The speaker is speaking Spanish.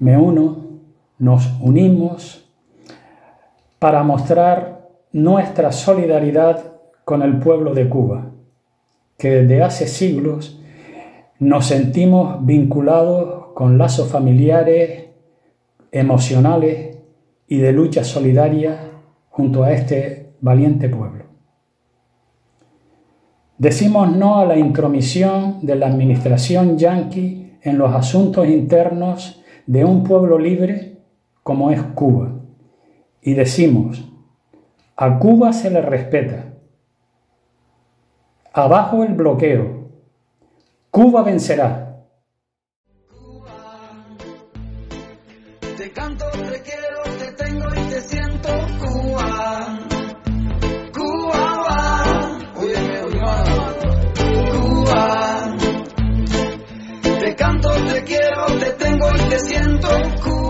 me uno, nos unimos para mostrar nuestra solidaridad con el pueblo de Cuba, que desde hace siglos nos sentimos vinculados con lazos familiares, emocionales y de lucha solidaria junto a este valiente pueblo. Decimos no a la intromisión de la administración yanqui en los asuntos internos de un pueblo libre como es Cuba. Y decimos, a Cuba se le respeta. Abajo el bloqueo. Cuba vencerá. Cuba, te canto, te quiero, te tengo y te siento. Cuba, Cuba, óyeme, Cuba, te canto, te quiero, te tengo y te siento. Cuba.